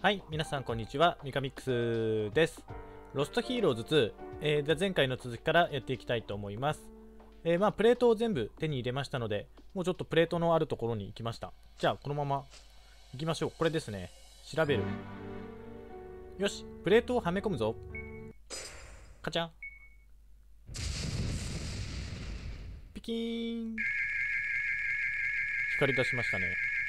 はい、皆さんこんにちは、ミカミックスです。ロストヒーローズ2、で前回の続きからやっていきたいと思います。プレートを全部手に入れましたので、もうちょっとプレートのあるところに行きました。じゃあ、このまま行きましょう。これですね。調べる。よし、プレートをはめ込むぞ。カチャン。ピキーン。光り出しましたね。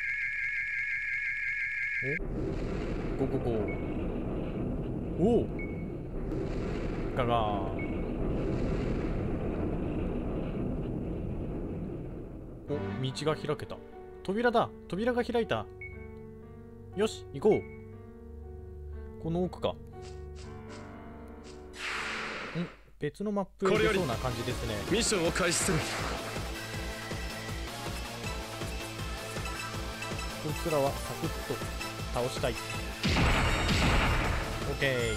おゴゴゴおおガガー。お、道が開けた。扉だ。扉が開いた。よし、行こう。この奥か。別のマップへ出そうな感じですね。 ミッションを開始する。 こいつらはサクッと倒したい。オッケー。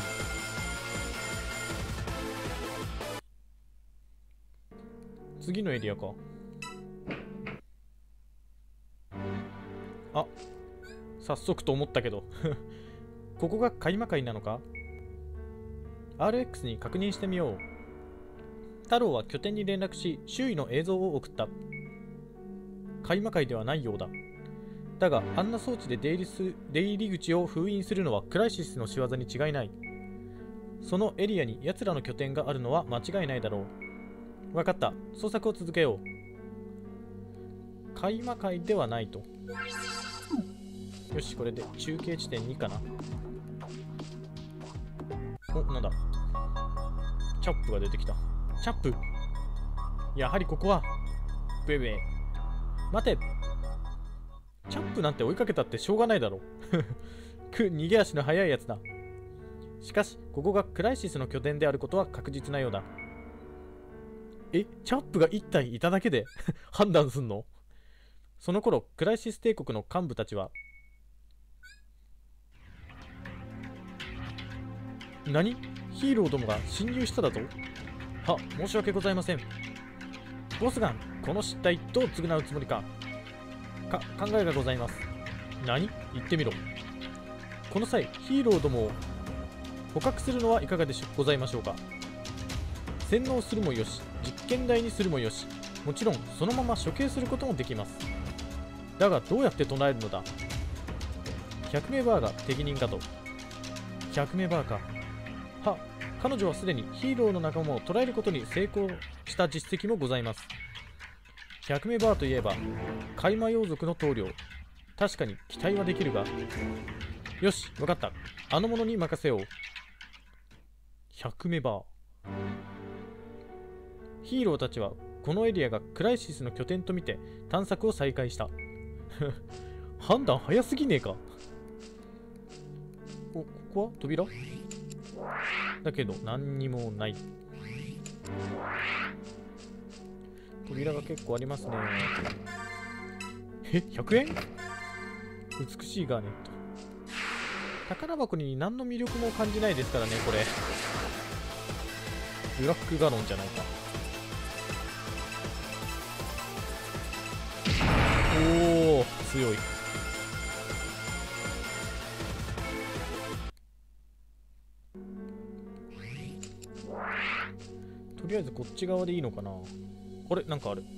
次のエリアか。あ、早速と思ったけどここが開魔界なのか？ RX に確認してみよう。太郎は拠点に連絡し、周囲の映像を送った。開魔界ではないようだ。だが、あんな装置で出入り口を封印するのはクライシスの仕業に違いない。そのエリアに奴らの拠点があるのは間違いないだろう。分かった。捜索を続けよう。開魔界ではないと。よし、これで中継地点2かな。お、なんだ。チャップが出てきた。チャップ。やはりここは。ベベ。待て。チャップなんて追いかけたってしょうがないだろ。逃げ足の速いやつだ。しかし、ここがクライシスの拠点であることは確実なようだ。チャップが1体いただけで判断すんの？その頃、クライシス帝国の幹部たちは、何？ヒーローどもが侵入しただと？は、申し訳ございません。ボスガン、この失態どう償うつもりか？考えがございます。何？言ってみろ。この際、ヒーローどもを捕獲するのはいかがでございましょうか。洗脳するもよし、実験台にするもよし、もちろんそのまま処刑することもできます。だがどうやって唱えるのだ。100名バーが適任かと。100名バーか。は、彼女はすでにヒーローの仲間を捕らえることに成功した実績もございます。100名バーといえば、海馬洋族の棟梁。確かに期待はできるが。よし、わかった。あの者に任せよう。100名バー。ヒーローたちは、このエリアがクライシスの拠点とみて探索を再開した。判断早すぎねえか。お、ここは扉？だけど、何にもない。扉が結構ありますね。100円？美しいガーネット。宝箱に何の魅力も感じないですからね、これ。ブラックガロンじゃないか。おお、強い。とりあえずこっち側でいいのかな。あれ、なんかある。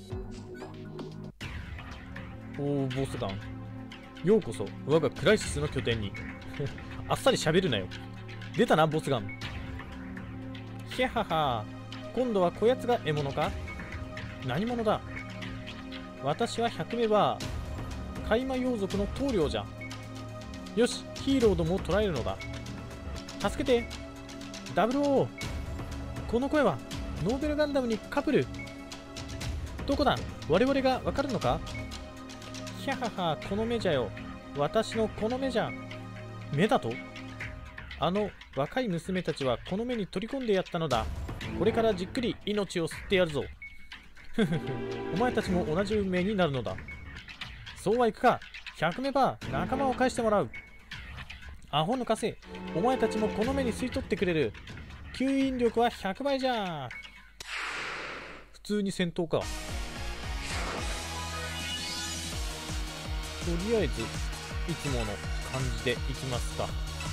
おお、ボスガン。ようこそ我がクライシスの拠点に。あっさり喋るなよ。出たな、ボスガン。ひゃはは。今度はこやつが獲物か？何者だ？私は100目バー。海馬洋族の棟梁じゃ。よし、ヒーローどもを捕らえるのだ。助けて。00。この声はノーベルガンダムにカプル。どこだ？我々がわかるのか？ひゃはは、この目じゃよ。私のこの目じゃ。目だと？あの若い娘たちはこの目に取り込んでやったのだ。これからじっくり命を吸ってやるぞ。ふふふ、お前たちも同じ運命になるのだ。そうはいくか。100目バー、仲間を返してもらう。アホ抜かせ。お前たちもこの目に吸い取ってくれる。吸引力は100倍じゃ。普通に戦闘か。とりあえずいつもの感じでいきますか。こ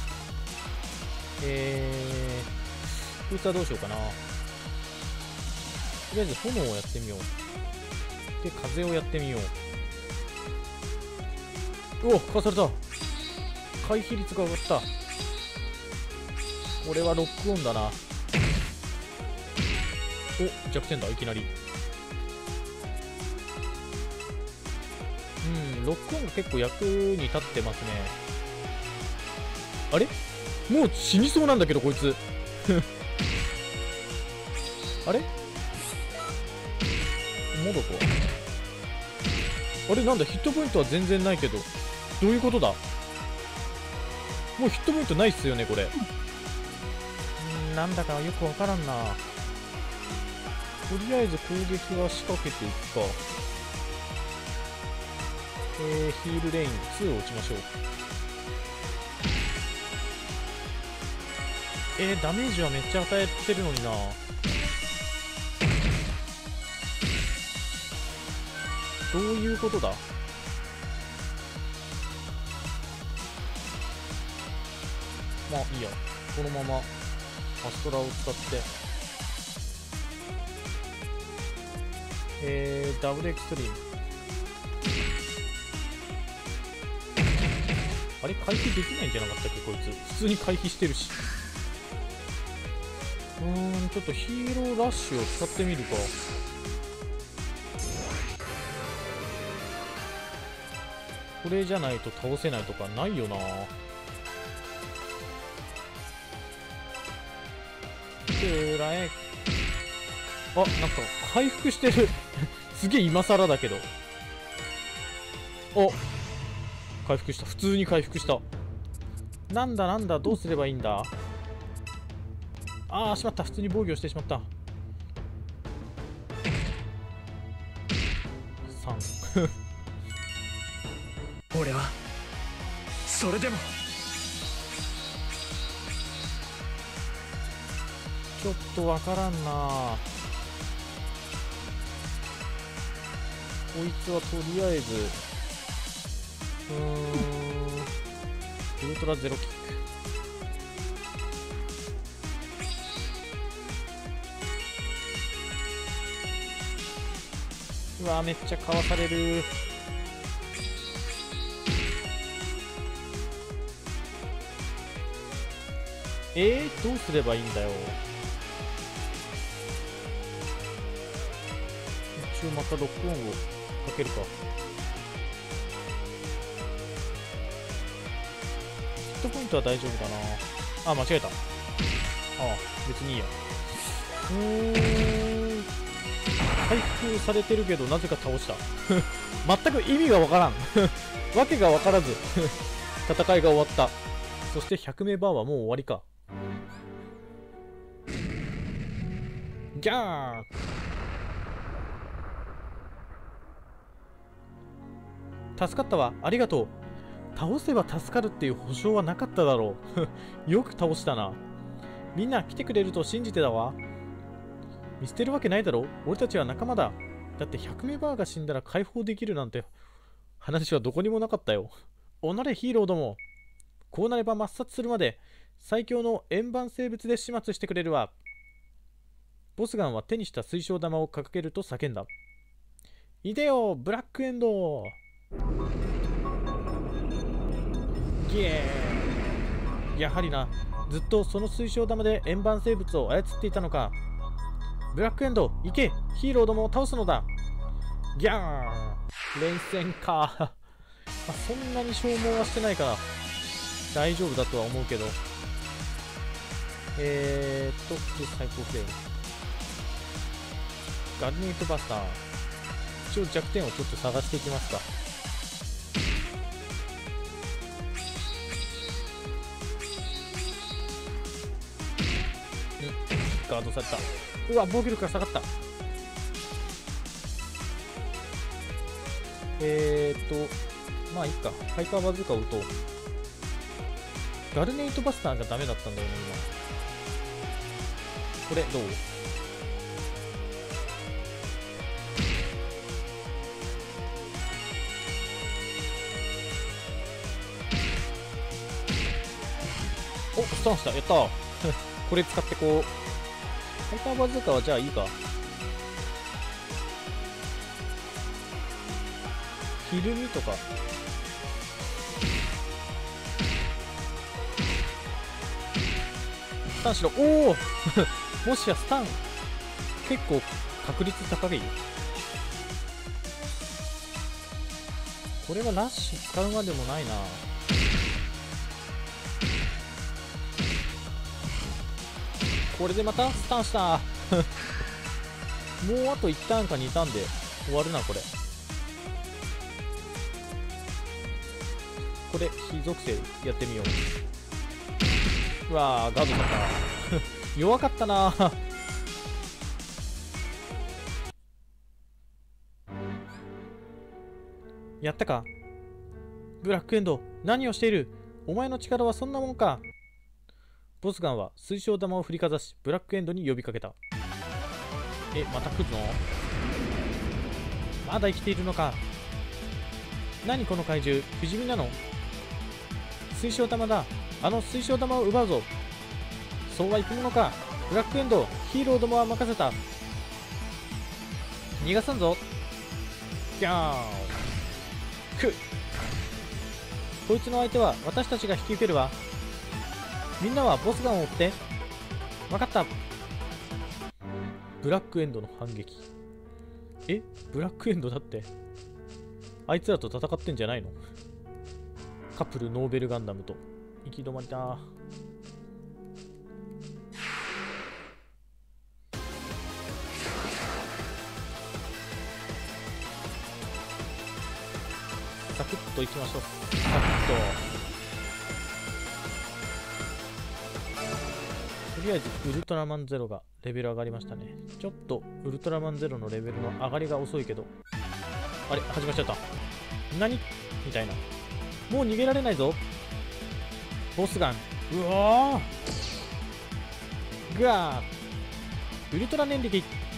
いつはどうしようかな。とりあえず炎をやってみよう。で、風をやってみよう。うお、かわされた。回避率が上がった。これはロックオンだな。お、弱点だ、いきなり。ロックオンが結構役に立ってますね。あれもう死にそうなんだけど、こいつ。あれモドコあれなんだ、ヒットポイントは全然ないけど。どういうことだ。もうヒットポイントないっすよね、これ。なんだかよくわからんな。とりあえず攻撃は仕掛けていくか。ヒールレイン2を打ちましょう。ダメージはめっちゃ与えてるのにな。どういうことだ。まあいいや、このままアストラを使ってダブルエクストリーム。あれ回避できないんじゃなかったっけ、こいつ。普通に回避してるし。ちょっとヒーローラッシュを使ってみるか。これじゃないと倒せないとかないよな。くらえ。あ、なんか回復してる。すげえ今更だけど。お、回復した。普通に回復した。なんだなんだ、どうすればいいんだ。ああ、しまった。普通に防御してしまった。3。 俺はそれでもちょっとわからんな。こいつはとりあえずウルトラゼロキック。うわー、めっちゃかわされる。どうすればいいんだよ。一応またロックオンをかけるか。ヒットポイントは大丈夫だな。あ、間違えた。ああ、別にいいや。回復されてるけどなぜか倒した。全く意味がわからん。わけがわからず戦いが終わった。そして100名バーはもう終わりか。ギャー。助かったわ、ありがとう。倒せば助かるっていう保証はなかっただろう。よく倒したな。みんな来てくれると信じてたわ。見捨てるわけないだろ。俺たちは仲間だ。だって100名バーが死んだら解放できるなんて話はどこにもなかったよ。おなれヒーローども。こうなれば抹殺するまで最強の円盤生物で始末してくれるわ。ボスガンは手にした水晶玉を掲げると叫んだ。いでよ、ブラックエンド。ギエー。やはりな、ずっとその水晶玉で円盤生物を操っていたのか。ブラックエンド、行け、ヒーローどもを倒すのだ。ギャー。連戦か。まあ、そんなに消耗はしてないから大丈夫だとは思うけど。最高フレーム。ガルネイトバスター。一応弱点をちょっと探していきますか。ガードされた。うわ、防御力が下がった。まあいいか。ハイパーバズーカを撃とう。ガルネイトバスターがダメだったんだよね、今。これ、どう？ スタンした。やったーこれ使ってこう、ハイパーバズーカはじゃあいいか。ひるみとか。スタンしろ。おおもしやスタン、結構確率高い。これはラッシュ使うまでもないな。これでまたスタンしたもうあと1ターンか2ターンで終わるな。これ火属性やってみよう。うわーガードされた弱かったなやったかブラックエンド、何をしている。お前の力はそんなもんか。ボスガンは水晶玉を振りかざしブラックエンドに呼びかけた。また来るの。まだ生きているのか。何この怪獣、不死身なの。水晶玉だ。あの水晶玉を奪うぞ。そうはいくものか。ブラックエンド、ヒーローどもは任せた。逃がさんぞ。ギャーンくっ。こいつの相手は私たちが引き受けるわ。みんなはボスガンを追って。分かった。ブラックエンドの反撃。ブラックエンドだって。あいつらと戦ってんじゃないの。カップルノーベルガンダムと行き止まりだ。サクッといきましょう。サクッと。とりあえずウルトラマンゼロがレベル上がりましたね。ちょっとウルトラマンゼロのレベルの上がりが遅いけど、あれ始まっちゃった。何みたいな。もう逃げられないぞ。ボスガン。うわーグワーウルトラ念力。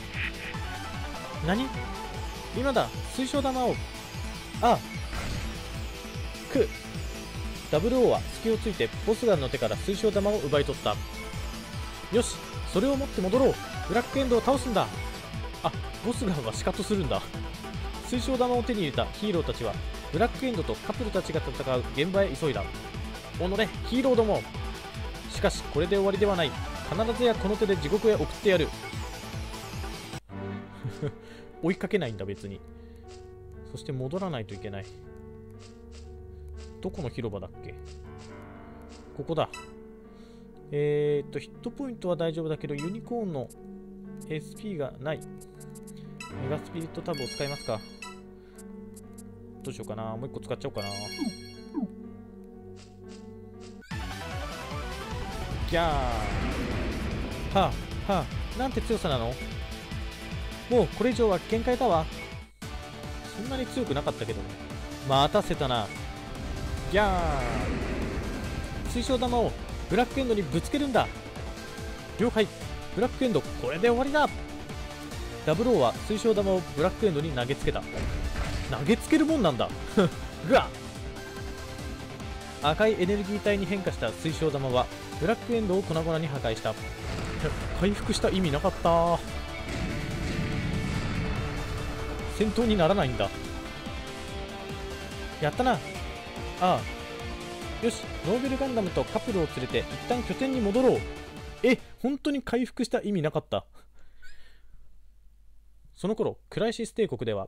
何今だ。水晶玉を。あくダブルオーは隙をついてボスガンの手から水晶玉を奪い取った。よし、それを持って戻ろう。ブラックエンドを倒すんだ。あ、ボスガンはシカトするんだ。水晶玉を手に入れたヒーローたちはブラックエンドとカップルたちが戦う現場へ急いだ。おのれヒーローども。しかしこれで終わりではない。必ずやこの手で地獄へ送ってやる追いかけないんだ別に。そして戻らないといけない。どこの広場だっけ。ここだ。ヒットポイントは大丈夫だけどユニコーンの SP がない。メガスピリットタブを使いますか。どうしようかな。もう一個使っちゃおうかな。ギャーはあはあ、なんて強さなの。もうこれ以上は限界だわ。そんなに強くなかったけど待たせたな。ギャー水晶玉をブラックエンドにぶつけるんだ。了解。ブラックエンドこれで終わりだ。ダブルオーは水晶玉をブラックエンドに投げつけた。投げつけるもんなんだぐわっ。赤いエネルギー体に変化した水晶玉はブラックエンドを粉々に破壊した。回復した意味なかった。戦闘にならないんだ。やったな。ああ、よし、ノーベルガンダムとカップルを連れて一旦拠点に戻ろう。本当に回復した意味なかった。その頃クライシス帝国では、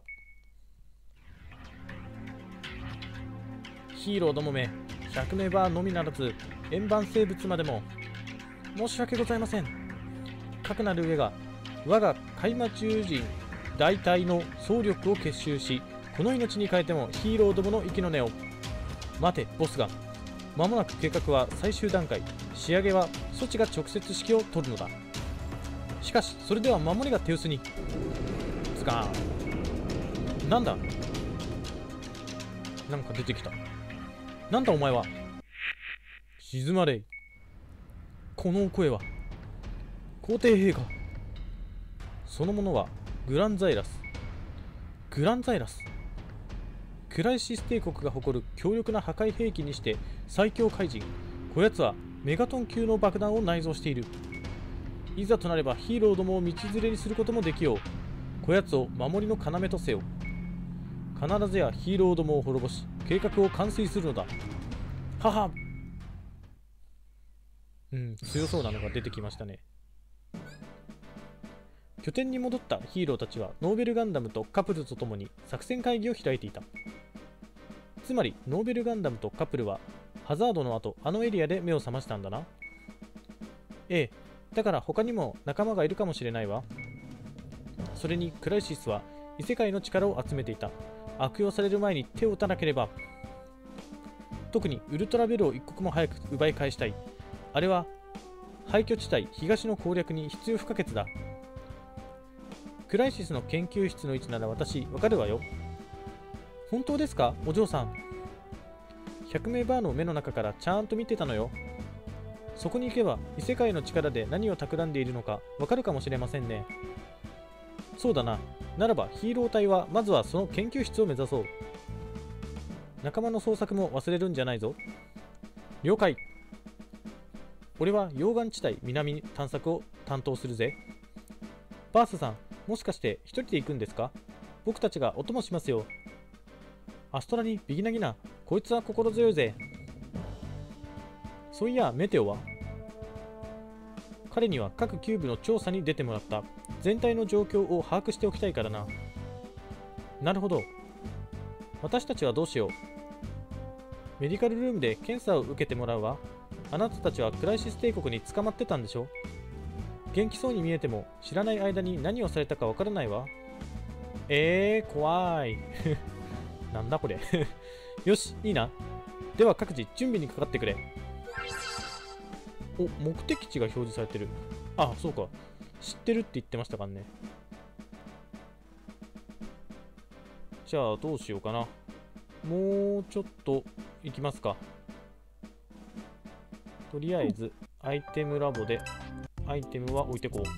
ヒーローどもめ、100名バーのみならず円盤生物までも申し訳ございません。かくなる上が我が海魔獣人大隊の総力を結集し、この命に変えてもヒーローどもの息の根を。待てボスガン、間もなく計画は最終段階。仕上げは措置が直接指揮を取るのだ。しかしそれでは守りが手薄に。ズガーン。なんだ、なんか出てきた。なんだお前は。静まれ。この声は皇帝陛下。そのものはグランザイラス。グランザイラス、クライシス帝国が誇る強力な破壊兵器にして最強怪人。こやつはメガトン級の爆弾を内蔵している。いざとなればヒーローどもを道連れにすることもできよう。こやつを守りの要とせよ。必ずやヒーローどもを滅ぼし、計画を完遂するのだ。はは。強そうなのが出てきましたね。拠点に戻ったヒーローたちはノーベルガンダムとカプルと共に作戦会議を開いていた。つまりノーベルガンダムとカプルはハザードの後、あのエリアで目を覚ましたんだな。ええ、だから他にも仲間がいるかもしれないわ。それにクライシスは異世界の力を集めていた。悪用される前に手を打たなければ。特にウルトラベルを一刻も早く奪い返したい。あれは廃墟地帯東の攻略に必要不可欠だ。クライシスの研究室の位置なら私わかるわよ。本当ですか、お嬢さん。100名バーの目の中からちゃんと見てたのよ。そこに行けば異世界の力で何を企んでいるのかわかるかもしれませんね。そうだな。ならばヒーロー隊はまずはその研究室を目指そう。仲間の捜索も忘れるんじゃないぞ。了解。俺は溶岩地帯南探索を担当するぜ。バースさん、もしかして一人で行くんですか？僕たちがお供しますよ。アストラにビギナギナ、こいつは心強いぜ。そういや、メテオは？彼には各キューブの調査に出てもらった。全体の状況を把握しておきたいからな。なるほど。私たちはどうしよう。メディカルルームで検査を受けてもらうわ。あなたたちはクライシス帝国に捕まってたんでしょ？元気そうに見えても知らない間に何をされたかわからないわ。怖い。なんだこれ。よし、いいな。では各自準備にかかってくれ。お、目的地が表示されてる。あ、そうか。知ってるって言ってましたからね。じゃあどうしようかな。もうちょっと行きますか。とりあえずアイテムラボでアイテムは置いてこう。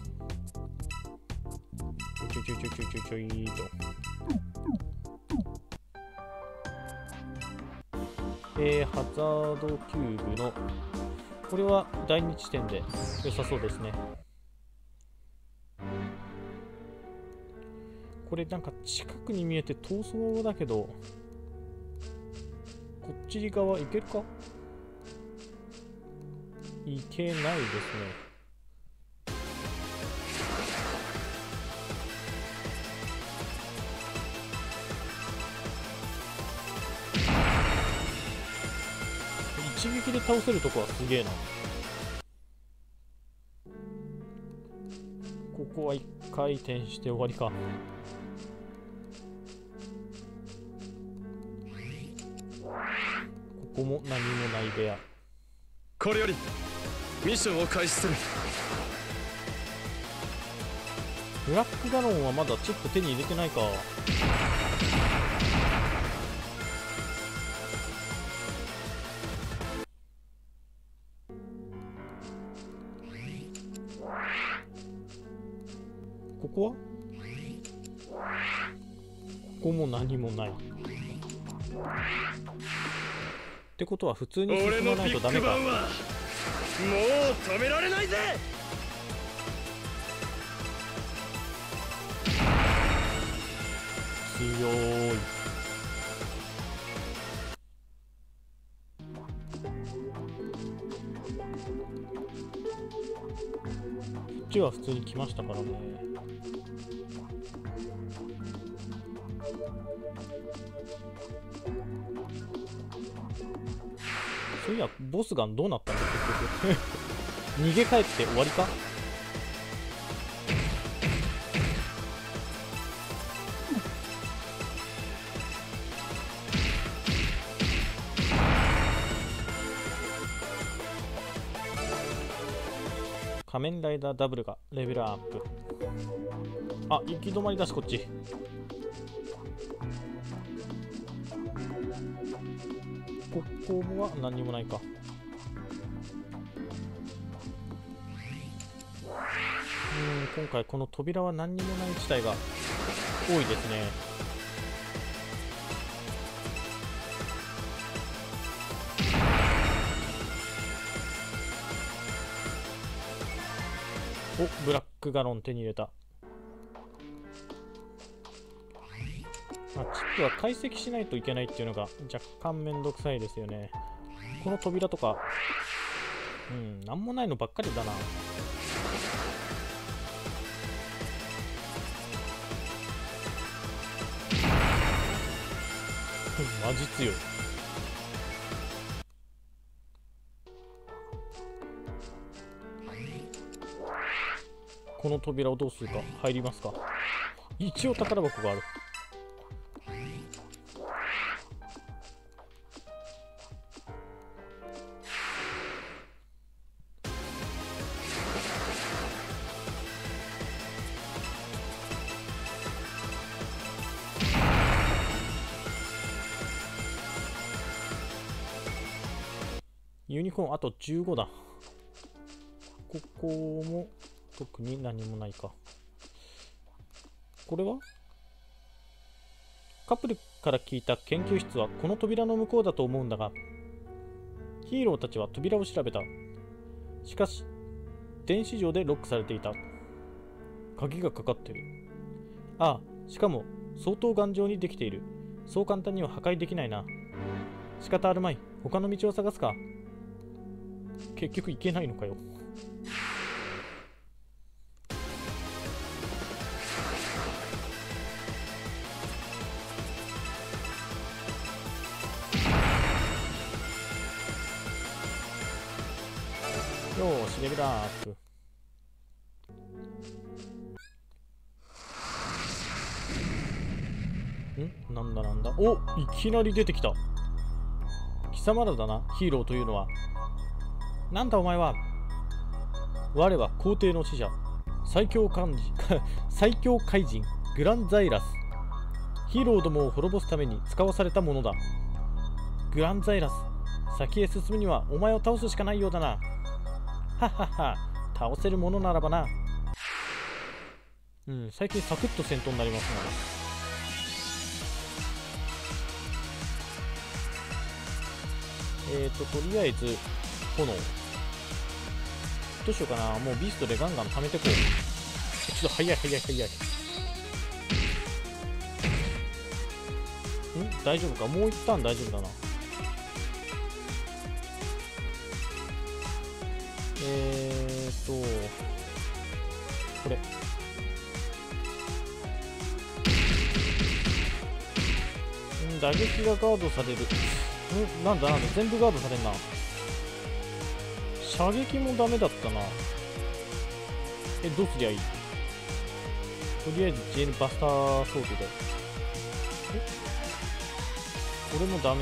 ちょいと。ハザードキューブのこれは第2地点で良さそうですね。これなんか近くに見えて遠そうだけど、こっち側行けるか？行けないですね。一撃で倒せるとこはすげえな。ここは一回転して終わりか。ここも何もない部屋。 これよりミッションを開始する。 ブラックガロンはまだチップ手に入れてないか。ここは？ここも何もない。ってことは普通に進まないとダメか。 もう止められないぜ。 強い。こっちは普通に来ましたからね。そういや、ボスガンどうなったんだ結局。逃げ帰って終わりか？仮面ライダーダブルがレベルアップ。あ、行き止まりだしこっち。ここは何にもないか。今回この扉は何にもない地帯が多いですね。 お、ブラックガロン手に入れた。チップは解析しないといけないっていうのが若干めんどくさいですよね。この扉とか、なんもないのばっかりだな。マジ強い。この扉をどうするか。入りますか。一応宝箱がある。ユニコーンあと15だ。ここも特に何もないか。これはカップルから聞いた研究室はこの扉の向こうだと思うんだが、ヒーローたちは扉を調べた。しかし電子錠でロックされていた。鍵がかかってる。ああ、しかも相当頑丈にできている。そう簡単には破壊できないな。仕方あるまい。他の道を探すか。結局行けないのかよ。よーし、レベルアップ。なんだなんだ。お、いきなり出てきた。貴様らだな、ヒーローというのは。なんだお前は。我は皇帝の使者、最強怪人グランザイラス。ヒーローどもを滅ぼすために使わされたものだ。グランザイラス、先へ進むにはお前を倒すしかないようだな。はっはっは、倒せるものならばな。最近サクッと戦闘になりますね。とりあえず炎どうしようかな。もうビーストでガンガン溜めてこう。ちょっと早い。大丈夫か。もう一旦大丈夫だな。これ打撃がガードされる。なんだ全部ガードされんな。射撃もダメだったな。どうすりゃいい。とりあえずジェルバスターソードで。これもダメ。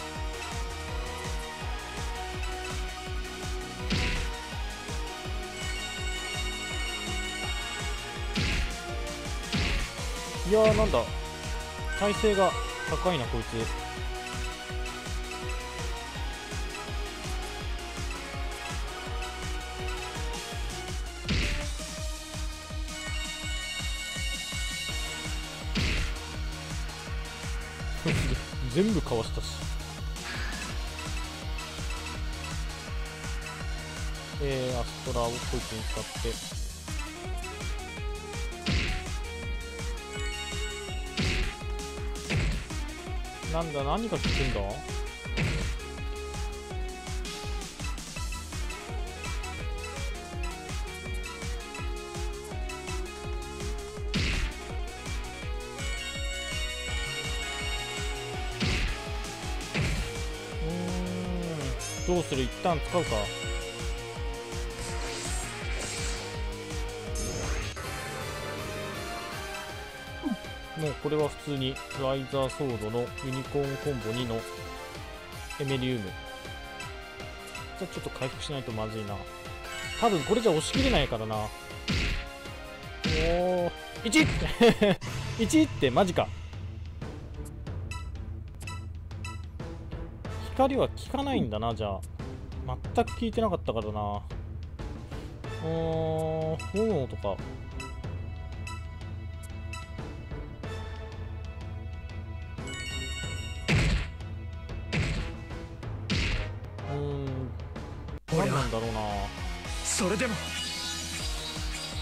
いやー、なんだ耐性が高いなこいつ。全部かわしたし。アストラをこいつに使ってなんだ、何が効くんだ。どうする。一旦使うか。もうこれは普通にライザーソードのユニコーンコンボ2のエメリウム。じゃあちょっと回復しないとまずいな。多分これじゃ押し切れないからな。おー、1! 1ってマジか。光は効かないんだな。じゃあ全く効いてなかったからな。炎とか俺は何なんだろうな。 それでも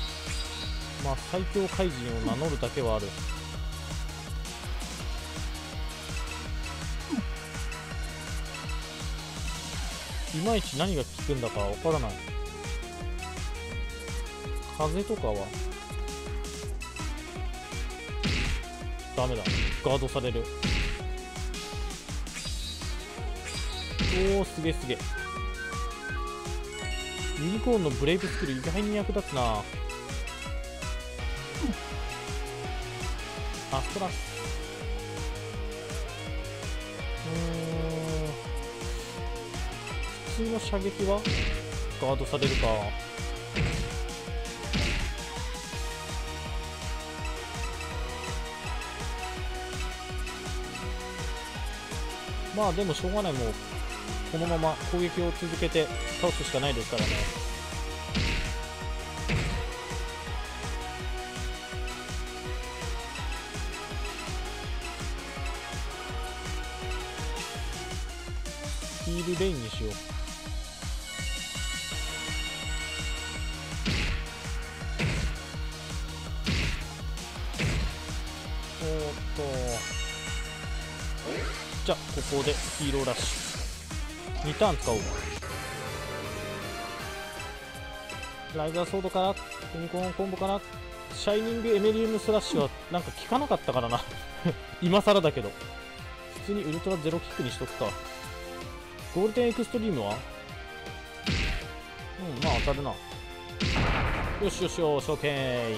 まあ最強怪人を名乗るだけはある。いまいち何が効くんだかわからない。風とかはダメだ。ガードされる。おお、すげえすげえ。ユニコーンのブレイブスキル意外に役立つな。アストラス。普通の射撃はガードされるか。まあでもしょうがない。もうこのまま攻撃を続けて倒すしかないですからね。ヒールレインにしよう。じゃあここでヒーローラッシュ2ターン使おう。ライザーソードからユニコーンコンボからシャイニングエメリウムスラッシュはなんか効かなかったからな今更だけど。普通にウルトラゼロキックにしとくか。ゴールデンエクストリームはまあ当たるな。よしよしよし、オッケー。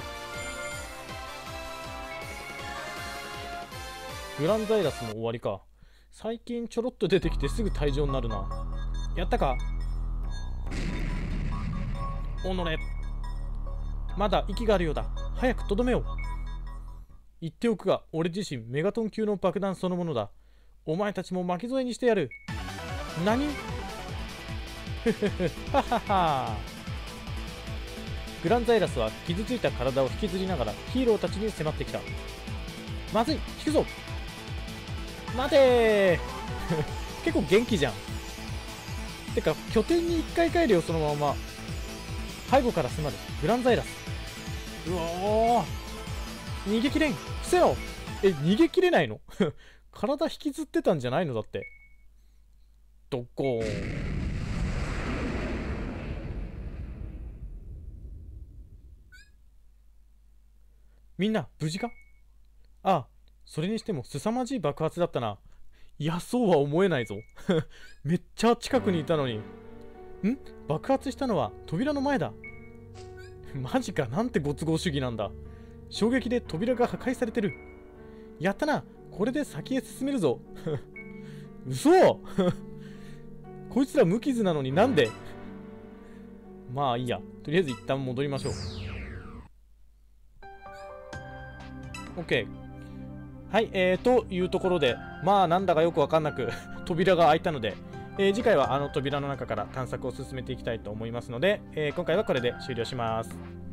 グランザイラスも終わりか。最近ちょろっと出てきてすぐ退場になるな。やったかおのれ。まだ息があるようだ。早くとどめよう。言っておくが、俺自身メガトン級の爆弾そのものだ。お前たちも巻き添えにしてやる。何ふふふははは。グランザイラスは傷ついた体を引きずりながらヒーローたちに迫ってきた。まずい、引くぞ。待てー結構元気じゃん。てか拠点に1回帰るよ。そのまま背後から迫るグランザイラス。うおー、逃げきれん。伏せよ。逃げきれないの体引きずってたんじゃないの。だってどこみんな無事か。ああ、それにしても凄まじい爆発だったな。いや、そうは思えないぞめっちゃ近くにいたのに。爆発したのは扉の前だ。マジか、なんてご都合主義なんだ。衝撃で扉が破壊されてる。やったな、これで先へ進めるぞ嘘こいつら無傷なのになんで。まあいいや、とりあえず一旦戻りましょう。 OK。 はい、というところで、まあなんだかよくわかんなく扉が開いたので、次回はあの扉の中から探索を進めていきたいと思いますので、今回はこれで終了します。